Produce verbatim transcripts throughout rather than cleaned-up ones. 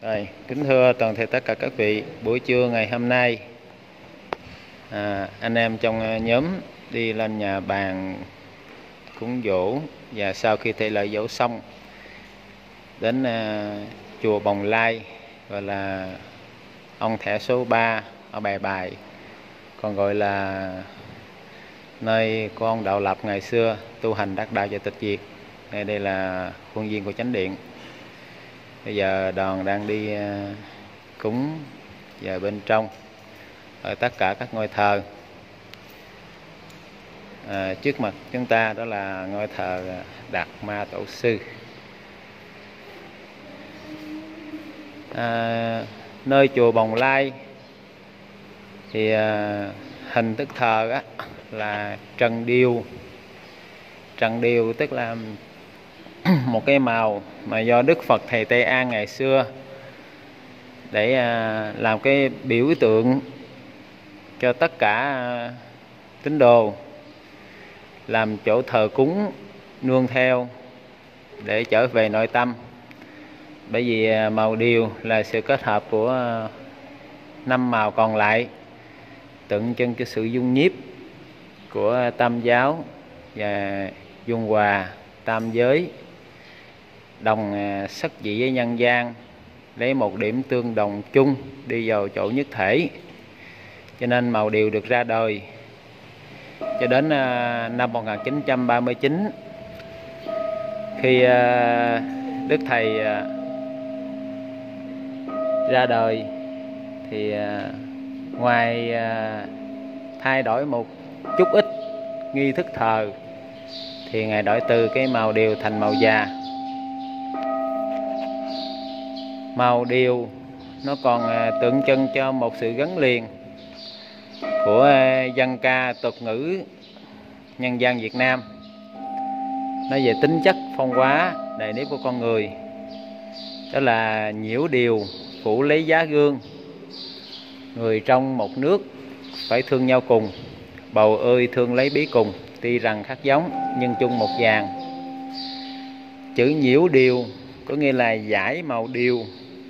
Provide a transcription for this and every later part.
Rồi, kính thưa toàn thể tất cả các vị, buổi trưa ngày hôm nay à, anh em trong nhóm đi lên nhà bàn cúng giỗ, và sau khi thể lễ giỗ xong đến à, chùa Bồng Lai, gọi là ông thẻ số ba ở Bài Bài, còn gọi là nơi của ông Đạo Lập ngày xưa tu hành đắc đạo và tịch diệt. Đây đây là khuôn viên của chánh điện. Bây giờ đoàn đang đi cúng vào bên trong ở tất cả các ngôi thờ. À, trước mặt chúng ta đó là ngôi thờ Đạt Ma Tổ Sư. À, nơi chùa Bồng Lai thì à, hình thức thờ á, là trần điêu. Trần điêu tức là một cái màu mà do Đức Phật Thầy Tây An ngày xưa để à, làm cái biểu tượng cho tất cả à, tín đồ, làm chỗ thờ cúng nương theo để trở về nội tâm. Bởi vì à, màu điều là sự kết hợp của à, năm màu còn lại, tượng trưng cho sự dung nhiếp của Tam giáo và dung hòa tam giới, đồng sắc dị với nhân gian, lấy một điểm tương đồng chung đi vào chỗ nhất thể. Cho nên màu điều được ra đời cho đến năm một nghìn chín trăm ba mươi chín, khi Đức Thầy ra đời thì ngoài thay đổi một chút ít nghi thức thờ thì Ngài đổi từ cái màu điều thành màu già. Màu điều nó còn tượng trưng cho một sự gắn liền của dân ca tục ngữ nhân gian Việt Nam, nói về tính chất phong hóa đại nếp của con người. Đó là nhiễu điều phủ lấy giá gương, người trong một nước phải thương nhau cùng, bầu ơi thương lấy bí cùng, tuy rằng khác giống nhưng chung một vàng. Chữ nhiễu điều có nghĩa là giải màu điều,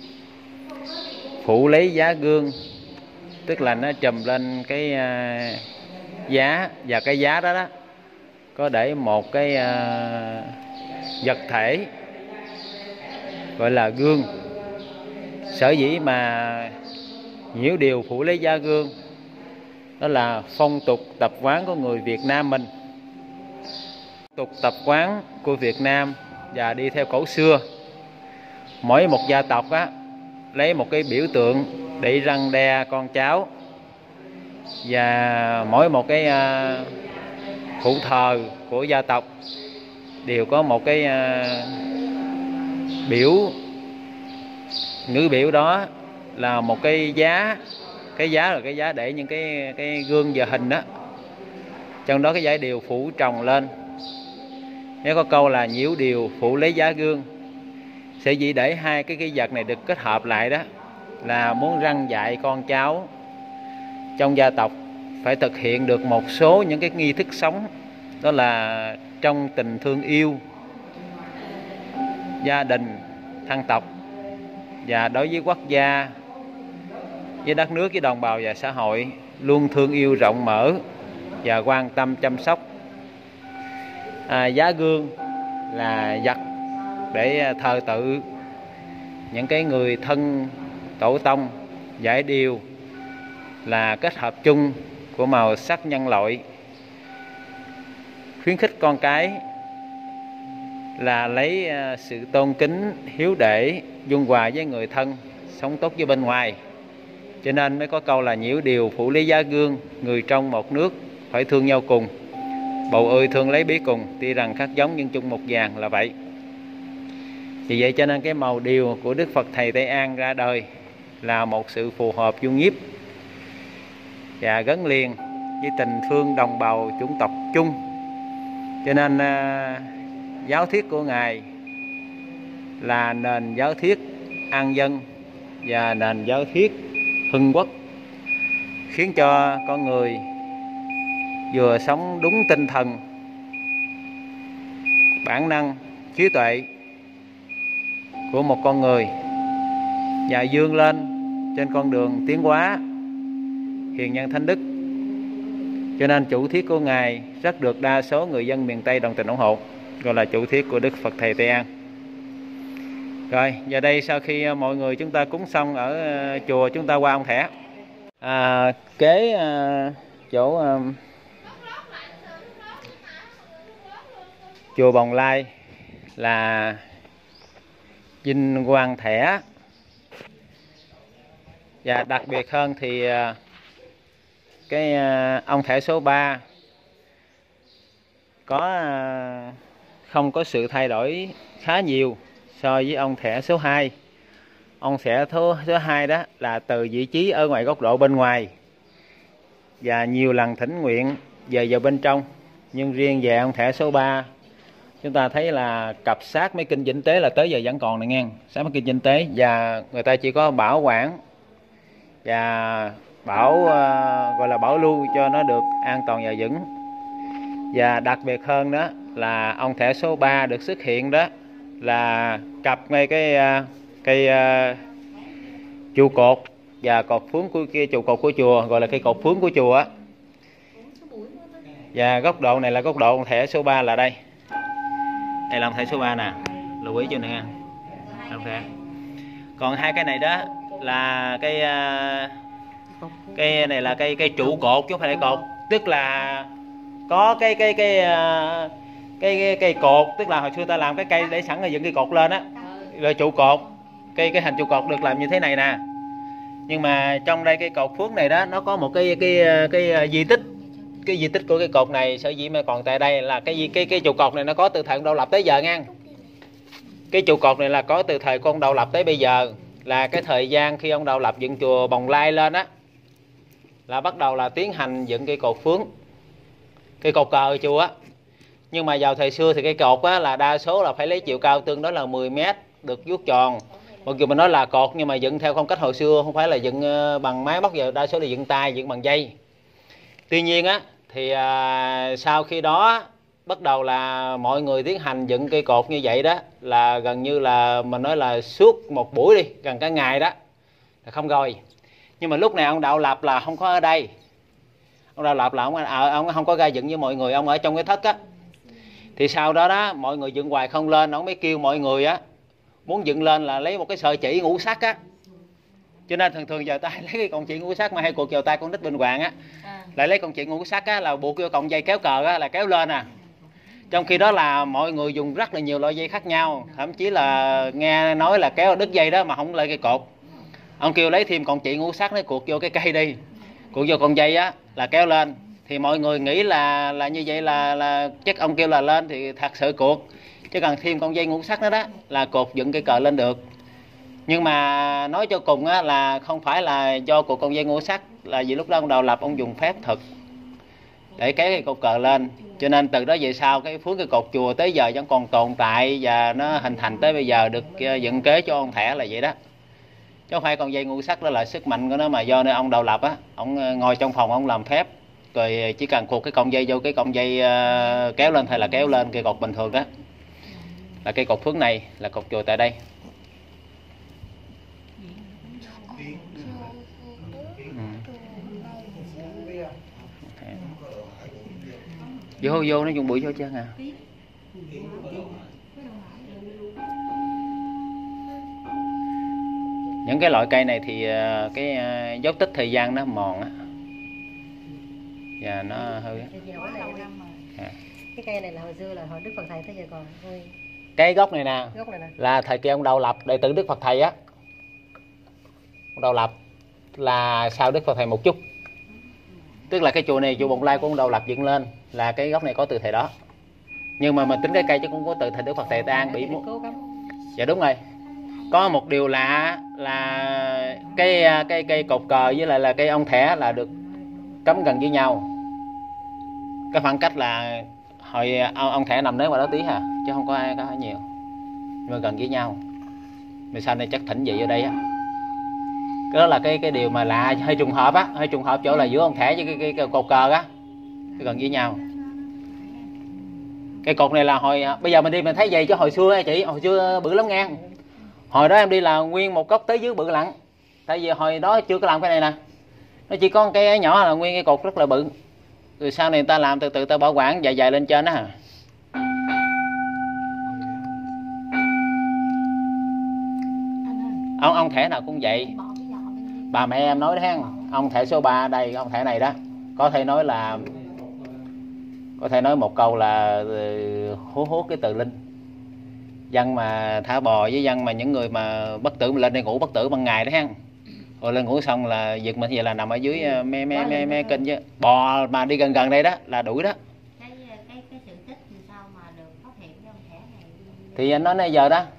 phủ lấy giá gương tức là nó trùm lên cái uh, giá, và cái giá đó đó có để một cái uh, vật thể gọi là gương. Sở dĩ mà nhiễu điều phủ lấy giá gương đó là phong tục tập quán của người Việt Nam mình. Tục tập quán của Việt Nam và đi theo cổ xưa, mỗi một gia tộc á, lấy một cái biểu tượng để răn đe con cháu, và mỗi một cái uh, cụ thờ của gia tộc đều có một cái uh, biểu ngữ biểu, đó là một cái giá. Cái giá là cái giá để những cái cái gương và hình đó, trong đó cái giải điều phủ trồng lên. Nếu có câu là nhiễu điều phủ lấy giá gương, sẽ chỉ để hai cái cái vật này được kết hợp lại, đó là muốn răn dạy con cháu trong gia tộc phải thực hiện được một số những cái nghi thức sống, đó là trong tình thương yêu gia đình, thân tộc, và đối với quốc gia, với đất nước, với đồng bào và xã hội, luôn thương yêu rộng mở và quan tâm chăm sóc. À, giá gương là vật để thờ tự những cái người thân tổ tông. Giải điều là kết hợp chung của màu sắc nhân loại, khuyến khích con cái là lấy sự tôn kính, hiếu đệ, dung hòa với người thân, sống tốt với bên ngoài. Cho nên mới có câu là nhiễu điều phủ lấy giá gương, người trong một nước phải thương nhau cùng, bầu ơi thương lấy bí cùng, tuy rằng khác giống nhưng chung một vàng, là vậy. Vì vậy cho nên cái màu điều của Đức Phật Thầy Tây An ra đời là một sự phù hợp dung nhiếp và gắn liền với tình thương đồng bào chủng tộc chung. Cho nên à, giáo thuyết của Ngài là nền giáo thuyết an dân và nền giáo thuyết hưng quốc, khiến cho con người vừa sống đúng tinh thần, bản năng, trí tuệ của một con người, và vươn lên trên con đường tiến hóa hiền nhân thánh đức. Cho nên chủ thuyết của Ngài rất được đa số người dân miền Tây đồng tình ủng hộ, gọi là chủ thuyết của Đức Phật Thầy Tây An. Rồi, giờ đây sau khi mọi người chúng ta cúng xong ở chùa, chúng ta qua ông Thẻ. À, kế à, chỗ à, chùa Bồng Lai là Vinh Quang Thẻ. Và đặc biệt hơn thì à, cái à, ông Thẻ số ba có à, không có sự thay đổi khá nhiều so với ông Thẻ số hai. Ông Thẻ số hai đó là từ vị trí ở ngoài góc độ bên ngoài và nhiều lần thỉnh nguyện về vào bên trong. Nhưng riêng về ông Thẻ số ba, chúng ta thấy là cặp sát mấy kinh vĩnh tế là tới giờ vẫn còn này nghe, sát mấy kinh vĩnh tế, và người ta chỉ có bảo quản và bảo uh, gọi là bảo lưu cho nó được an toàn và vững. Và đặc biệt hơn đó là ông Thẻ số ba được xuất hiện đó là cặp ngay cái uh, cây uh, trụ cột và cột phướng của kia trụ cột của chùa, gọi là cây cột phướng của chùa á. Và góc độ này là góc độ ông Thẻ số ba là đây. Đây là ông Thẻ số ba nè, lưu ý cho nè nha. Ông Thẻ. Còn hai cái này đó là cái uh, cây này là cây cây trụ cột chứ không phải là cột, tức là có cái cái cái uh, cái cái cây cột, tức là hồi xưa ta làm cái cây để sẵn rồi dựng cây cột lên á, rồi trụ cột, cái cái hình trụ cột được làm như thế này nè. Nhưng mà trong đây cái cột phướng này đó nó có một cái cái cái, cái di tích, cái di tích của cái cột này sở dĩ mà còn tại đây là cái cái cái trụ cột này nó có từ thời ông Đậu Lập tới giờ nha. Cái trụ cột này là có từ thời của ông Đậu Lập tới bây giờ, là cái thời gian khi ông Đậu Lập dựng chùa Bồng Lai lên á, là bắt đầu là tiến hành dựng cây cột phướng, cây cột cờ chùa á. Nhưng mà vào thời xưa thì cây cột á là đa số là phải lấy chiều cao tương đối là mười mét, được vuốt tròn. Mặc dù mình nói là cột nhưng mà dựng theo phong cách hồi xưa, không phải là dựng bằng máy móc, giờ đa số là dựng tay, dựng bằng dây. Tuy nhiên á thì à, sau khi đó bắt đầu là mọi người tiến hành dựng cây cột như vậy đó, là gần như là mình nói là suốt một buổi đi, gần cả ngày đó là không rồi. Nhưng mà lúc này ông Đậu Lập là không có ở đây. Ông Đậu Lập là ông, à, ông không có ra dựng với mọi người, ông ở trong cái thất á. Thì sau đó đó mọi người dựng hoài không lên, ông mới kêu mọi người á muốn dựng lên là lấy một cái sợi chỉ ngũ sắc á. Cho nên thường thường giờ tay lấy cái con chỉ ngũ sắc mà hay cuộc vào tay con nít bên Hoàng á, à. lại lấy con chỉ ngũ sắc á là buộc vô cọng dây kéo cờ á là kéo lên à. Trong khi đó là mọi người dùng rất là nhiều loại dây khác nhau, thậm chí là nghe nói là kéo đứt dây đó mà không lấy cây cột. Ông kêu lấy thêm con chỉ ngũ sắc nó cuộc vô cái cây đi, cuộc vô con dây á là kéo lên. Thì mọi người nghĩ là là như vậy là là chắc ông kêu là lên thì thật sự cuộc, chứ cần thêm con dây ngũ sắc nữa đó là cột dựng cây cờ lên được. Nhưng mà nói cho cùng á là không phải là do cột con dây ngũ sắc, là vì lúc đó ông Đậu Lập ông dùng phép thực để kéo cái cột cờ lên. Cho nên từ đó về sau cái phướng cây cột chùa tới giờ vẫn còn tồn tại và nó hình thành tới bây giờ, được dựng kế cho ông Thẻ là vậy đó. Chứ không phải con dây ngũ sắc đó là sức mạnh của nó, mà do nơi ông Đậu Lập á, ông ngồi trong phòng ông làm phép, rồi chỉ cần cột cái cọng dây vô cái cọng dây uh, kéo lên thôi là kéo lên cây cột bình thường đó. Là cây cột phướng này là cột chùa tại đây. Vô vô nó dùng bụi cho chân à. Những cái loại cây này thì cái dấu tích thời gian nó mòn á, và nó hơi à. Cái cây này là hồi xưa là hồi Đức Phật Thầy tới giờ còn hơi... Cái gốc này nè, gốc này nè là thời kỳ ông Đậu Lập, đệ tử Đức Phật Thầy á. Ông Đậu Lập là sau Đức Phật Thầy một chút, tức là cái chùa này, chùa Bồng Lai của ông Đậu Lập dựng lên là cái gốc này có từ thời đó. Nhưng mà mình tính cái cây chứ cũng có từ thời Đức Phật Thầy Tây An bị muốn. Dạ đúng rồi. Có một điều lạ là cái cái cây cột cờ với lại là cây ông Thẻ là được cắm gần với nhau. Cái khoảng cách là hồi ông Thẻ nằm đấy ngoài đó tí hả, chứ không có ai có nhiều, nhưng mà gần với nhau. Rồi sau này chắc thỉnh vậy vô đây á. Cái đó là cái cái điều mà lạ, hơi trùng hợp á, hơi trùng hợp chỗ là giữa ông Thẻ với cái, cái, cái cột cờ á, cái gần với nhau. Cái cột này là hồi bây giờ mình đi mình thấy vậy, chứ hồi xưa chị, hồi xưa bự lắm ngang. Hồi đó em đi là nguyên một gốc tới dưới bự lặng, tại vì hồi đó chưa có làm cái này nè, nó chỉ có cái nhỏ là nguyên cái cột rất là bự, rồi sau này người ta làm từ từ ta bảo quản dài dài lên trên đó. ông ông thẻ nào cũng vậy, bà mẹ em nói đó, ông thẻ số ba đây, ông thẻ này đó, có thể nói là có thể nói một câu là hú hút cái từ linh. Dân mà thả bò với dân mà những người mà bất tử mà lên đây ngủ bất tử ban ngày đó ha, rồi lên ngủ xong là giật mình vậy là nằm ở dưới me me me me kinh chứ. Bò mà đi gần gần đây đó là đuổi đó. Cái cái cái sự tích thì sao mà được phát hiện cái ông thẻ này? Thì anh nói nãy giờ đó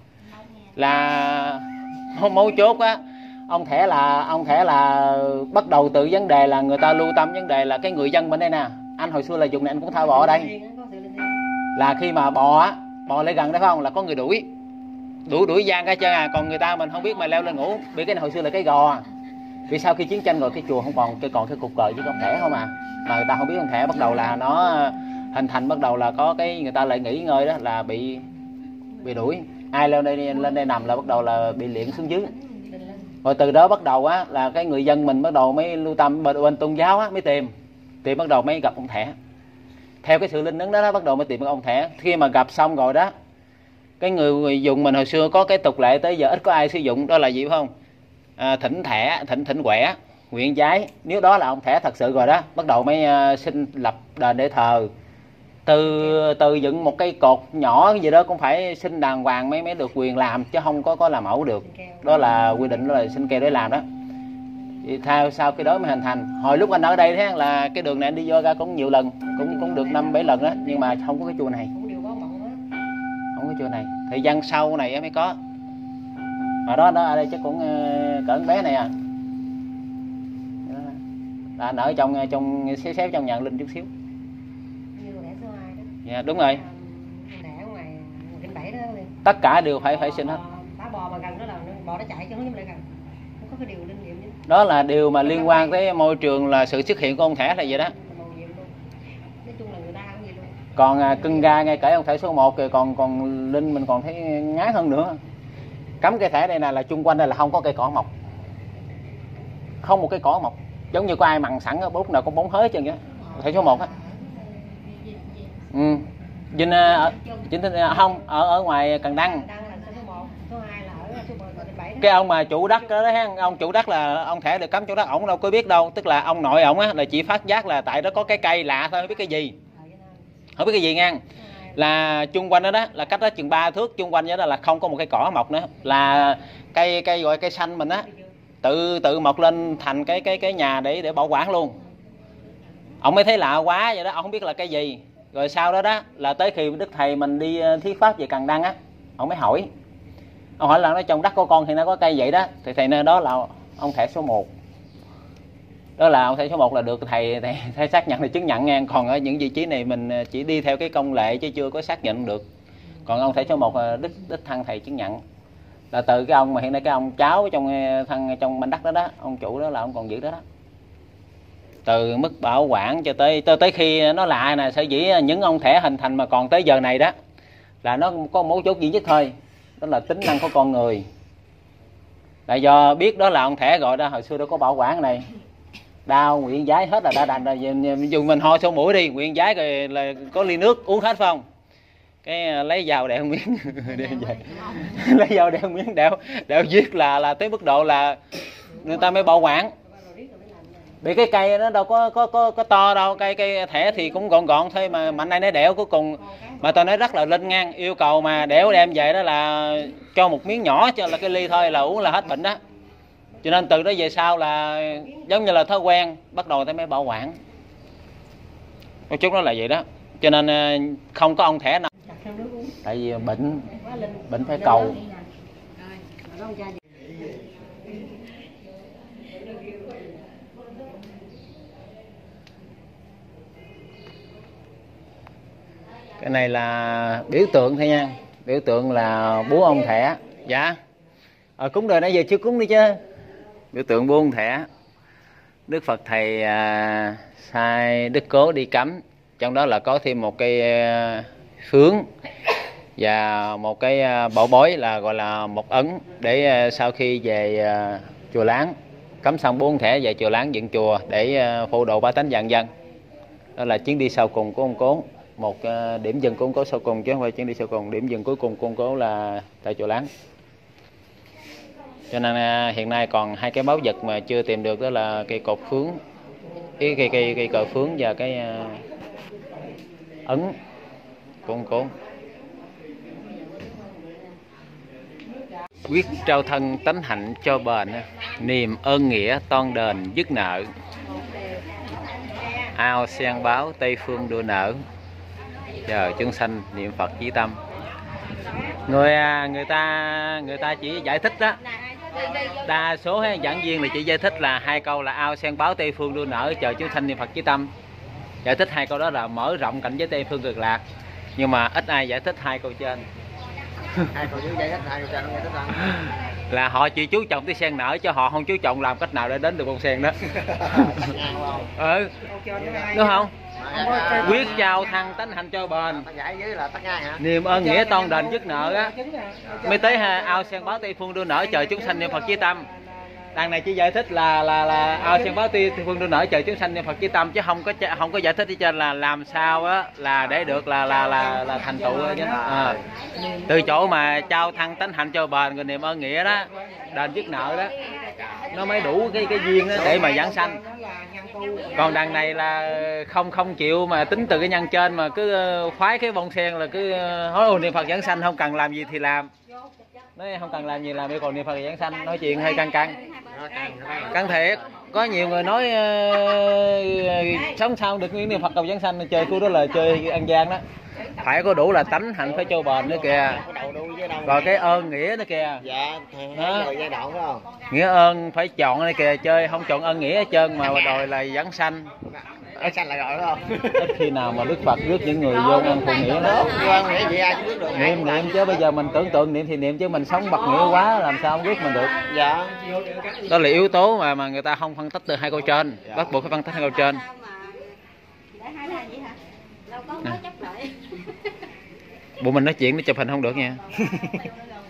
là không mấu chốt á, ông thẻ là ông thẻ là bắt đầu từ vấn đề là người ta lưu tâm vấn đề là cái người dân bên đây nè. Anh hồi xưa là dùng này anh cũng thả bò ở đây, là khi mà bò á, bò lại gần đó phải không, là có người đuổi đuổi đuổi gian cả chân à, còn người ta mình không biết mà leo lên ngủ. Vì cái này hồi xưa là cái gò, vì sau khi chiến tranh rồi cái chùa không còn cái còn cái cục cờ với con thẻ không à, mà người ta không biết con thẻ bắt đầu là nó hình thành, bắt đầu là có cái người ta lại nghỉ ngơi đó là bị bị đuổi, ai leo đây lên đây nằm là bắt đầu là bị liệng xuống dưới. Rồi từ đó bắt đầu á là cái người dân mình bắt đầu mới lưu tâm bên, bên tôn giáo á, mới tìm tìm bắt đầu mới gặp ông thẻ. Theo cái sự linh ứng đó, đó bắt đầu mới tìm ông thẻ. Khi mà gặp xong rồi đó, cái người, người dùng mình hồi xưa có cái tục lệ tới giờ ít có ai sử dụng, đó là gì phải không? À, thỉnh thẻ, thỉnh thỉnh quẻ, nguyện giái. Nếu đó là ông thẻ thật sự rồi đó, bắt đầu mới uh, xin lập đền để thờ. Từ từ dựng một cái cột nhỏ cái gì đó cũng phải xin đàng hoàng mới mới được quyền làm, chứ không có có làm mẫu được. Đó là quy định, đó là xin keo để làm đó. Thì theo sau cái đó mới hình thành. Hồi lúc anh ở đây thế là cái đường này anh đi vô ra cũng nhiều lần, cũng cũng được năm bảy lần đó, nhưng mà không có cái chùa này, không có chùa này. Thời gian sau này mới có. Mà đó đó ở đây chắc cũng cỡ bé này à, là anh ở trong trong xéo xéo trong nhà linh chút xíu. Dạ đúng rồi. Tất cả đều phải phải xin hết. Bò mà gần đó là bò nó chạy chứ không dám lại gần. Không có cái điều linh nghiệm chứ. Đó là điều mà liên quan tới môi trường, là sự xuất hiện của ông thẻ là vậy đó. Còn à, cưng ga ngay cả ông thẻ số một rồi còn còn linh mình còn thấy ngái hơn nữa. Cắm cây thẻ đây này là chung quanh đây là không có cây cỏ mọc, không một cây cỏ mọc, giống như có ai mặn sẵn ở lúc nào cũng bóng hết chân vậy. Thẻ số một á. Ừ. Vinh ở chính không ở ở ngoài Cần Đăng. Cái ông mà chủ đất đó, đó ông chủ đất là ông thẻ được cắm chỗ đất, ổng đâu có biết đâu, tức là ông nội ổng á là chỉ phát giác là tại đó có cái cây lạ thôi, không biết cái gì, không biết cái gì ngang, là chung quanh đó đó là cách đó chừng ba thước, chung quanh đó là không có một cây cỏ mọc nữa, là cây cây gọi cây xanh mình á tự tự mọc lên thành cái cái cái nhà để để bảo quản luôn. Ông mới thấy lạ quá vậy đó, ông không biết là cái gì. Rồi sau đó đó là tới khi đức thầy mình đi thuyết pháp về Cần Đăng á, ông mới hỏi, ông hỏi là nó trong đất của con thì nó có cây vậy đó, thì thầy nói đó là ông thẻ số một. Đó là ông thẻ số một là được thầy, thầy, thầy xác nhận thì chứng nhận nha. Còn ở những vị trí này mình chỉ đi theo cái công lệ chứ chưa có xác nhận được. Còn ông thẻ số một là đích đích thân thầy chứng nhận. Là từ cái ông mà hiện nay cái ông cháu trong thân trong mảnh đất đó đó, ông chủ đó là ông còn giữ đó đó. Từ mức bảo quản cho tới tới, tới khi nó lạ nè, sở dĩ những ông thẻ hình thành mà còn tới giờ này đó là nó có một chốt duy nhất thôi, đó là tính năng của con người. Là do biết đó là ông thẻ gọi đó, hồi xưa đâu có bảo quản này, đau nguyện giái hết là đã đành rồi, dùng mình ho sổ mũi đi nguyện giái rồi là có ly nước uống hết phải không, cái lấy dao đeo miếng đem về lấy dao đeo miếng đeo đeo viết là là tới mức độ là người ta mới bảo quản. Bị cái cây nó đâu có có có có to đâu, cây cây thẻ thì cũng gọn gọn thôi mà mạnh nay nó đẻo cuối cùng. Mà tôi nói rất là linh ngang, yêu cầu mà đẻo đem về đó là cho một miếng nhỏ cho là cái ly thôi là uống là hết bệnh đó. Cho nên từ đó về sau là giống như là thói quen, bắt đầu tới mới bảo quản. Nói chung đó là vậy đó. Cho nên không có ông thẻ nào. Tại vì bệnh bệnh phải cầu. Cái này là biểu tượng thôi nha, biểu tượng là búa ông thẻ. Dạ ờ, cúng đời nãy giờ chưa cúng đi chứ. Biểu tượng búa ông thẻ. Đức Phật thầy à, sai Đức Cố đi cắm, trong đó là có thêm một cây à, phướng và một cái bảo bối là gọi là một ấn, để sau khi về chùa Láng cắm xong bốn thẻ về chùa Láng dựng chùa để phổ độ bá tánh vạn dân. Đó là chuyến đi sau cùng của ông Cố, một điểm dừng của ông Cố sau cùng chứ không phải chuyến đi sau cùng. Điểm dừng cuối cùng của ông Cố là tại chùa Láng. Cho nên hiện nay còn hai cái báu vật mà chưa tìm được, đó là cây cột phướng, cái cây cây cây cờ phướng và cái ấn của ông Cố. Quyết trao thân tánh hạnh cho bền, niềm ơn nghĩa toan đền dứt nợ. Ao sen báo Tây phương đua nở, chờ chúng sanh niệm Phật chí tâm. Người người ta người ta chỉ giải thích đó, đa số giảng viên là chỉ giải thích là hai câu là ao sen báo Tây phương đua nở, chờ chúng sanh niệm Phật chí tâm. Giải thích hai câu đó là mở rộng cảnh giới Tây phương cực lạc, nhưng mà ít ai giải thích hai câu trên. Hai câu dưới giải thích, hai câu trên không giải thích không? Là họ chỉ chú trọng tới sen nở, cho họ không chú trọng làm cách nào để đến được bông sen đó. Ừ, đúng không? Quyết trao thân tánh hạnh cho bền, niềm ơn nghĩa toan đền dứt nợ á, mới tới ao sen báo Tây phương đua nở, chờ chúng sanh niệm Phật chí tâm. Đằng này chỉ giải thích là là là ao sen báo Tây phương đua nở, chờ chúng sanh niệm Phật chí tâm, chứ không có không có giải thích trên là làm sao á là để được là là là là thành tựu chứ. À, từ chỗ mà trao thân tánh hạnh cho bền, rồi niệm ơn nghĩa đó, đền dứt nợ đó, nó mới đủ cái cái duyên đó để mà giảng sanh. Còn đằng này là không không chịu mà tính từ cái nhân trên, mà cứ khoái cái bông sen là cứ nói niệm Phật giảng sanh, không cần làm gì thì làm. Nói không cần làm gì làm, để còn niệm Phật giảng sanh, nói chuyện hơi căng căng. Căng thiệt. Có nhiều người nói uh, sống sao được niệm Phật cầu giảng sanh, chơi khu đó là chơi ăn gian đó. Phải có đủ là tánh hạnh phải cho bền nữa kìa. Rồi cái ơn nghĩa nữa kìa. Dạ, giai đoạn phải không? Nghĩa ơn phải chọn này kìa, chơi không chọn ơn nghĩa hết trơn mà đòi là giảng sanh. Giảng sanh lại rồi đúng không? Ít khi nào mà Đức Phật rước những người vô ăn phụ nghĩa đó. Niệm niệm chứ bây giờ mình tưởng tượng niệm thì niệm, chứ mình sống bậc nghĩa quá làm sao không rước mình được. Dạ. Đó là yếu tố mà mà người ta không phân tích từ hai câu trên, bắt buộc phải phân tích hai câu trên. Bộ mình nói chuyện nó chụp hình không được nha.